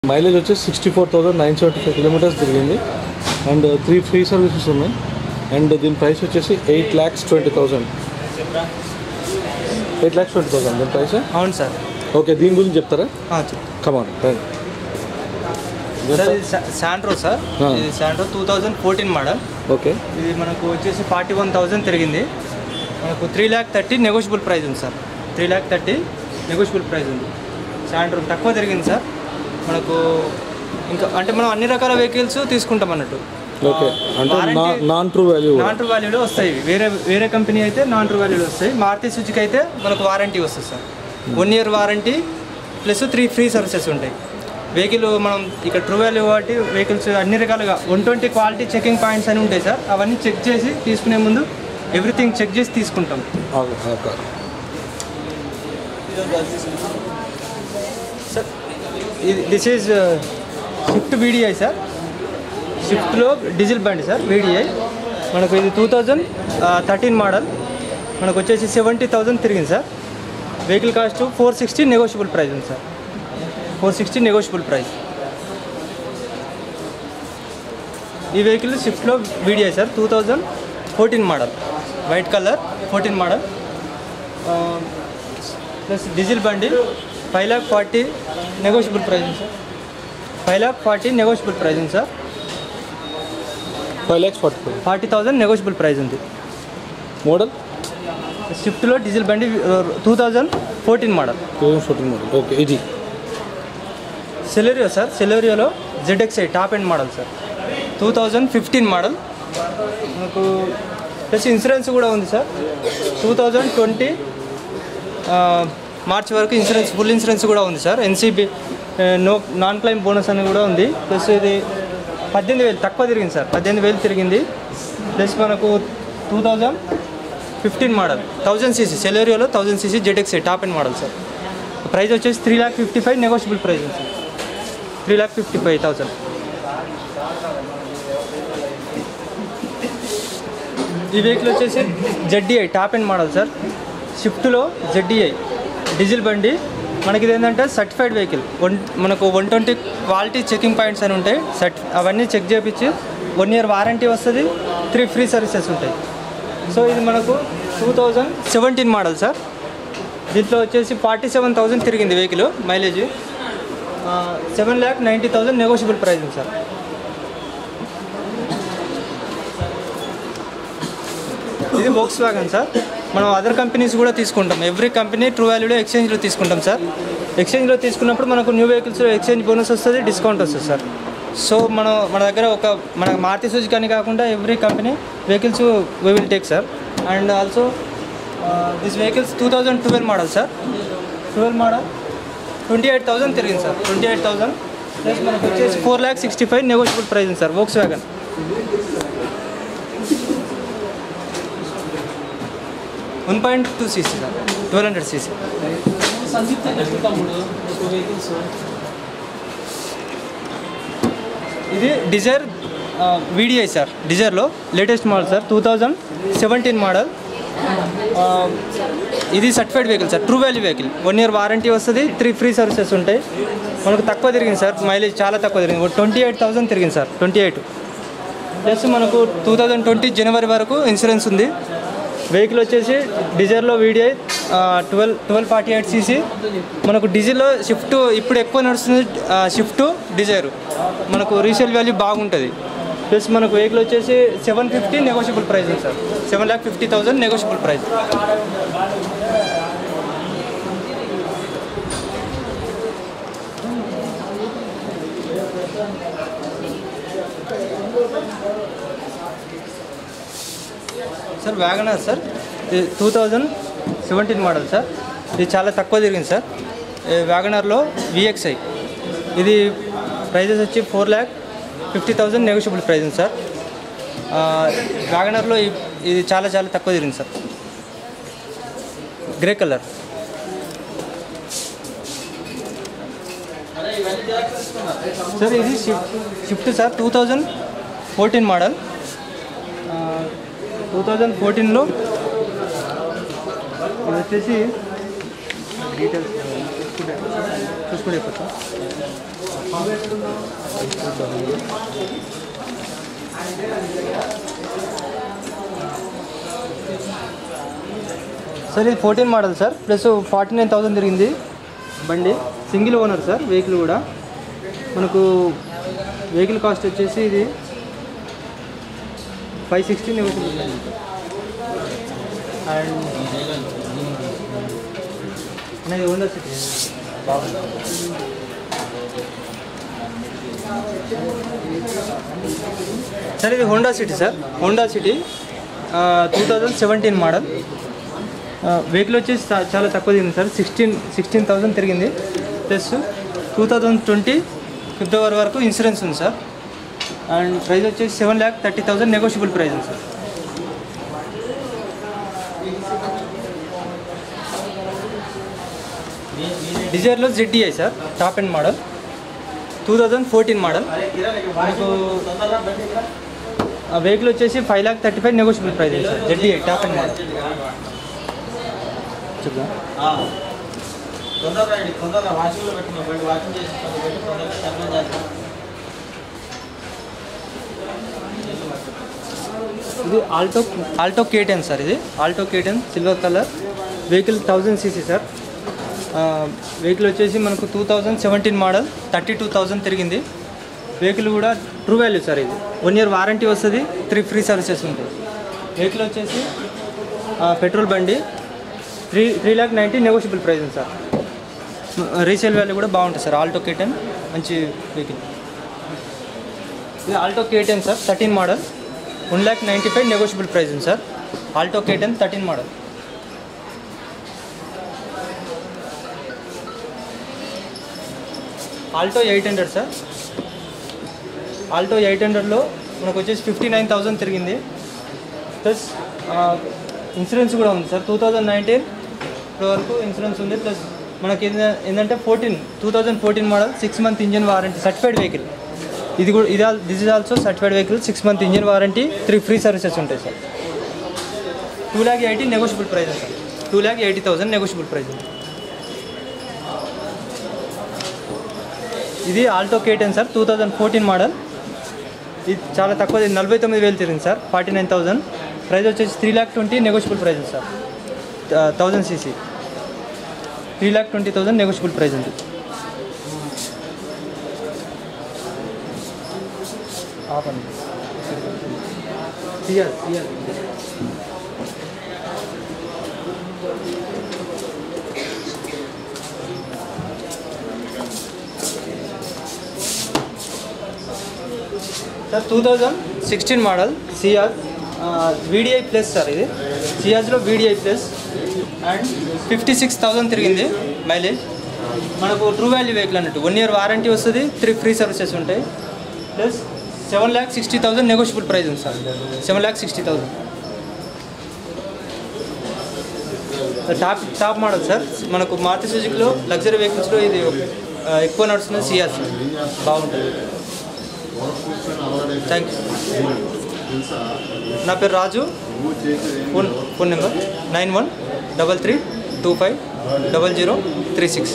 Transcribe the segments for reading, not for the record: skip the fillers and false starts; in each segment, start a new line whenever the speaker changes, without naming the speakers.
Mileage వచ్చేసి 64,975 kilometres తిరిగింది and 3 free services ఉన్నాయి అండ్ దీని ప్రైస్ వచ్చేసి 8,20,000 దీని ప్రైస్.
అవును సార్.
ఓకే, దీని గురించి చెప్తారా? కమాన్
సార్ ఇది శాంట్రో సార్. ఇది శాంట్రో 2014 మోడల్.
ఓకే,
ఇది మనకు వచ్చేసి 41,000 తిరిగింది. మనకు 3,30,000 నెగోషియబుల్ ప్రైస్ ఉంది సార్. 3,30,000 నెగోషియబుల్ ప్రైస్ ఉంది. శాంట్రో తక్కువ తిరిగింది సార్. మనకు ఇంకా అంటే మనం అన్ని రకాల వెహికల్స్ తీసుకుంటాం అన్నట్టు.
ఓకే, అంటే నాన్ ట్రూ
వాల్యూలో వస్తాయి. వేరే కంపెనీ అయితే నాన్ ట్రూ వాల్యూలో వస్తాయి. మారుతి సుజుకి అయితే మనకు వారంటీ వస్తుంది sir. 1 year warranty plus 3 free services ఉంటాయి. వెహికల్ మనం ఇక్కడ ట్రూ వాల్యూ కాబట్టి వెహికల్స్ అన్ని రకాలుగా 120 క్వాలిటీ చెకింగ్ పాయింట్స్ అని ఉంటాయి సార్. అవన్నీ చెక్ చేసి తీసుకునే ముందు ఎవ్రీథింగ్ చెక్ చేసి తీసుకుంటాం. Sir this is Swift VDI sir. స్విఫ్ట్లో డీజిల్ బండి సార్ వీడిఐ. మనకు ఇది 2013 మోడల్. మనకు వచ్చేసి 70,000 తిరిగింది sir. Vehicle cost 460 negotiable price ఉంది సార్. 460 negotiable price. ఈ వెహికల్ స్విఫ్ట్లో VDI sir. 2014 model, white colour 14 model plus diesel బండి. 5,40,000 నెగోషియబుల్ ప్రైస్ ఉంది సార్. 5,40,000 నెగోషియబుల్ ప్రైస్ ఉంది సార్. 5,40,000 నెగోషియబుల్ ప్రైస్ ఉంది.
మోడల్
స్విఫ్ట్లో డీజిల్ బండి 2014 మోడల్.
ఓకే, ఇది
సెలెరియో సార్. సెలెరియోలో ZXi top end model sir. 2015 model. మనకు ప్లస్ ఇన్సూరెన్స్ కూడా ఉంది సార్. 2020 మార్చి వరకు ఇన్సూరెన్స్, ఫుల్ ఇన్సూరెన్స్ కూడా ఉంది sir. NCB non claim bonus అని కూడా ఉంది. ప్లస్ ఇది 18,000 తక్కువ తిరిగింది సార్. 18,000 తిరిగింది. ప్లస్ మనకు 2015 మోడల్ 1000cc సెలెరియోలో 1000cc ZXi top end model sir. Price వచ్చేసి 3,55,000 నెగోషియబుల్ ప్రైస్ ఉంది సార్. 3,55,000. ఈ వెహికల్ వచ్చేసి ZDI top end model sir. స్విఫ్ట్లో ZDI డీజిల్ బండి. మనకి ఇది ఏంటంటే సర్టిఫైడ్ వెహికల్. మనకు 120 క్వాలిటీ చెకింగ్ పాయింట్స్ అని ఉంటాయి. అవన్నీ చెక్ చేయించి 1 ఇయర్ వారంటీ వస్తుంది. 3 ఫ్రీ సర్వీసెస్ ఉంటాయి. సో ఇది మనకు 2017 మోడల్ సార్. దీంట్లో వచ్చేసి 47,000 తిరిగింది వెహికల్. మైలేజ్ 7,90,000 నెగోషియబుల్ ప్రైస్ ఉంది సార్. ఇది వోక్స్వాగన్ సార్. మనం అదర్ కంపెనీస్ కూడా తీసుకుంటాం. ఎవ్రీ కంపెనీ ట్రూ వాల్యూలో ఎక్స్చేంజ్లో తీసుకుంటాం సార్. ఎక్స్చేంజ్లో తీసుకున్నప్పుడు మనకు న్యూ వెహికల్స్లో ఎక్స్చేంజ్ బోనస్ వస్తుంది, డిస్కౌంట్ వస్తుంది సార్. సో మన దగ్గర మన మారుతి సుజుకి అని కాకుండా every company vehicles we will take sir. And also this vehicles 2012 model sir. 12 model 28,000 తిరిగింది సార్. 28,000 ప్లస్ మనకు వచ్చేసి 4,65,000 నెగోషియబుల్ ప్రైస్ ఉంది sir. Volkswagen 1.2cc sir. 1200cc. ఇది డిజైర్ వీడిఐ సార్. డిజైర్లో లేటెస్ట్ మోడల్ సార్. 2017 మోడల్. ఇది certified vehicle sir. True value vehicle. 1 year warranty వస్తుంది. 3 free services ఉంటాయి. మనకు తక్కువ తిరిగింది సార్. మైలేజ్ చాలా తక్కువ తిరిగింది. 28,000 తిరిగింది సార్. 28 ప్లస్ మనకు 2020 జనవరి వరకు ఇన్సూరెన్స్ ఉంది. వెహికల్ వచ్చేసి డీజిల్లో వీడిఐ 1248cc. మనకు డీజిల్లో షిఫ్ట్ ఇప్పుడు ఎక్కువ నడుస్తుంది. షిఫ్ట్ డిజైర్ మనకు రీసేల్ వాల్యూ బాగుంటుంది. ప్లస్ మనకు వెహికల్ వచ్చేసి 750 నెగోషియబుల్ ప్రైస్ ఉంది sir. 7,50,000 negotiable price. Sir WagonR sir. 2017 model sir. ఇది చాలా తక్కువ తిరిగింది సార్. వ్యాగనర్లో VXi. ఇది ప్రైజెస్ వచ్చి 4,50,000 నెగోషియబుల్ ప్రైస్ ఉంది సార్. వ్యాగనర్లో ఇది చాలా తక్కువ తిరిగింది సార్. Grey colour. సార్ ఇది షిఫ్ట్ సార్. 2014 మోడల్. 2014లో ఇది వచ్చేసి డీటెయిల్స్ చూసుకుంటే చెప్పచ్చు. సార్ ఇది 14 మోడల్ సార్, ప్లస్ 49,000 తిరిగింది బండి. సింగిల్ ఓనర్ సార్ వెహికల్ కూడా. మనకు వెహికల్ కాస్ట్ వచ్చేసి ఇది 560 నెగోషియబుల్. అండ్ అనేది హోండా సిటీ సార్. ఇది Honda City sir, Honda City 2017 model. Vehicle వచ్చేసి చాలా తక్కువ తిరిగింది సార్, 16,000 తిరిగింది. ప్లస్ 2020 ఫిబ్రవరి వరకు ఇన్సూరెన్స్ ఉంది సార్. అండ్ ప్రైస్ వచ్చేసి 7,30,000 నెగోషియబుల్ ప్రైస్ ఉంది సార్. డిజైర్లో ZDI sir, top end model, 2014 model. మనకు ఆ వెహికల్ వచ్చేసి 5,35,000 నెగోషియబుల్ ప్రైస్ ఉంది sir. ZDI top end model. చెప్తా ఇది ఆల్టో K10 సార్. ఇది Alto K10 silver colour vehicle, 1000 cc sir. Vehicle వచ్చేసి మనకు 2017 మోడల్, 32,000 తిరిగింది. వెహికల్ కూడా ట్రూ వాల్యూ సార్. ఇది 1 year వారంటీ వస్తుంది, 3 ఫ్రీ సర్వీసెస్ ఉంటాయి. వెహికల్ వచ్చేసి పెట్రోల్ బండి, 3,90,000 నెగోషియబుల్ ప్రైస్ ఉంది సార్. రీసేల్ వాల్యూ కూడా బాగుంటుంది సార్. ఆల్టో K10 మంచి వెహికల్. ఇది Alto K10 sir, 13 model, 1,95,000 negotiable price ఉంది sir. Alto K10 13 model. Alto 800 sir. Alto 800లో మనకు వచ్చేసి 59,000 తిరిగింది. ప్లస్ ఇన్సూరెన్స్ కూడా ఉంది సార్. 2019 వరకు ఇన్సూరెన్స్ ఉంది. ప్లస్ మనకి ఏంటంటే 2014 model, 6 month engine warranty, certified vehicle. ఇది కూడా this is also certified vehicle, 6 month engine warranty, 3 free services ఉంటాయి sir. 2,80,000 negotiable price sir. 2,80,000 negotiable price. ఇది ఆల్టో K10 సార్, 2014 మోడల్. ఇది చాలా తక్కువ, 49,000 తిరిగింది సార్, 49,000. ప్రైస్ వచ్చేసి 3,20,000 negotiable price sir. 1000 cc, 3,20,000 negotiable price ఉంది. ఆపండి. Sir 2016 model Ciaz VDI plus sir. ఇది సియాజ్లో VDI ప్లస్ అండ్ 56,000 తిరిగింది మైలేజ్. మనకు ట్రూ వాల్యూ వెహికల్ అన్నట్టు. 1 year వారంటీ వస్తుంది, 3 ఫ్రీ సర్వీసెస్ ఉంటాయి. ప్లస్ 7,60,000 నెగోషియబుల్ ప్రైస్ ఉంది సార్. 7,60,000 top model sir. మనకు మారుతి సుజుకిలో లగ్జరీ వెహికల్స్లో ఇది ఎక్కువ నడుస్తున్న సియాజ్ సార్, బాగుంటుంది. Thank you. నా పేరు రాజు. Phone number 9133250036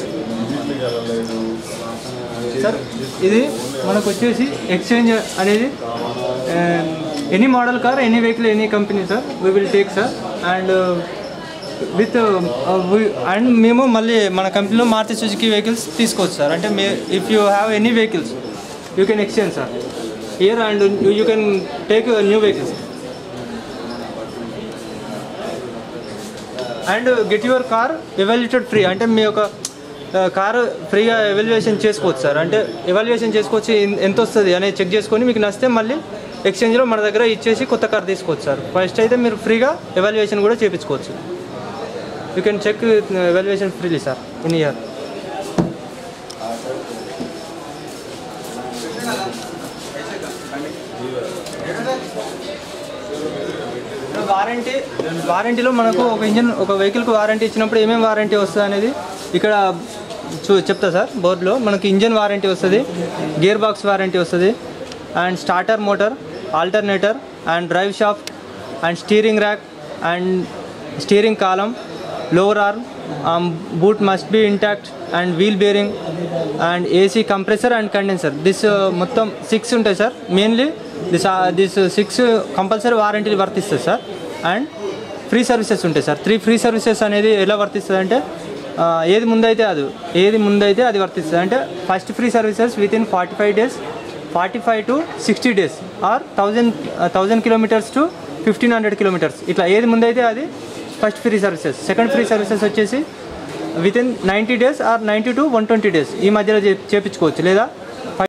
sir. ఇది మనకు వచ్చేసి ఎక్స్చేంజ్ అనేది any model car, any vehicle, any company sir, we will take sir. And with and మేము మళ్ళీ మన కంపెనీలో మారుతి సుజుకి వెహికల్స్ తీసుకోవచ్చు సార్. అంటే if you have any vehicles you can exchange sir here and you can take new vehicles and get your car evaluated free. అంటే మీ యొక్క car ఫ్రీగా evaluation చేసుకోవచ్చు సార్. అంటే ఎవాల్యుయేషన్ చేసుకోవచ్చు, ఎంత వస్తుంది అనేది చెక్ చేసుకొని మీకు నచ్చితే మళ్ళీ ఎక్స్చేంజ్లో మన దగ్గర ఇచ్చేసి కొత్త కార్ తీసుకోవచ్చు సార్. ఫస్ట్ అయితే మీరు ఫ్రీగా ఎవాల్యుయేషన్ కూడా చేయించుకోవచ్చు. You can check evaluation freely sir in year. వారంటీలో మనకు ఒక వెహికల్కి వారంటీ ఇచ్చినప్పుడు ఏమేమి వారంటీ వస్తుంది అనేది ఇక్కడ చెప్తా సార్. బోర్డులో మనకి ఇంజన్ వారంటీ వస్తుంది, గేర్ బాక్స్ వారంటీ వస్తుంది, and starter motor, alternator, and drive shaft, and steering rack, and steering column, lower arm, boot must be intact, and wheel bearing and AC compressor and condenser. This మొత్తం 6 ఉంటాయి sir. Mainly this 6 compulsory వారంటీలు వర్తిస్తుంది sir. And free services ఉంటాయి sir. 3 free services అనేది ఎలా వర్తిస్తుంది అంటే ఏది ముందైతే అది వర్తిస్తుంది. అంటే first free services within 45 days, 45 to 60 days or 1000 kilometers to 1500 kilometers. ఇట్లా ఏది ముందైతే అది first free services. Second free services వచ్చేసి within 90 days or 90 to 120 days ఈ మధ్యలో చేయించుకోవచ్చు. లేదా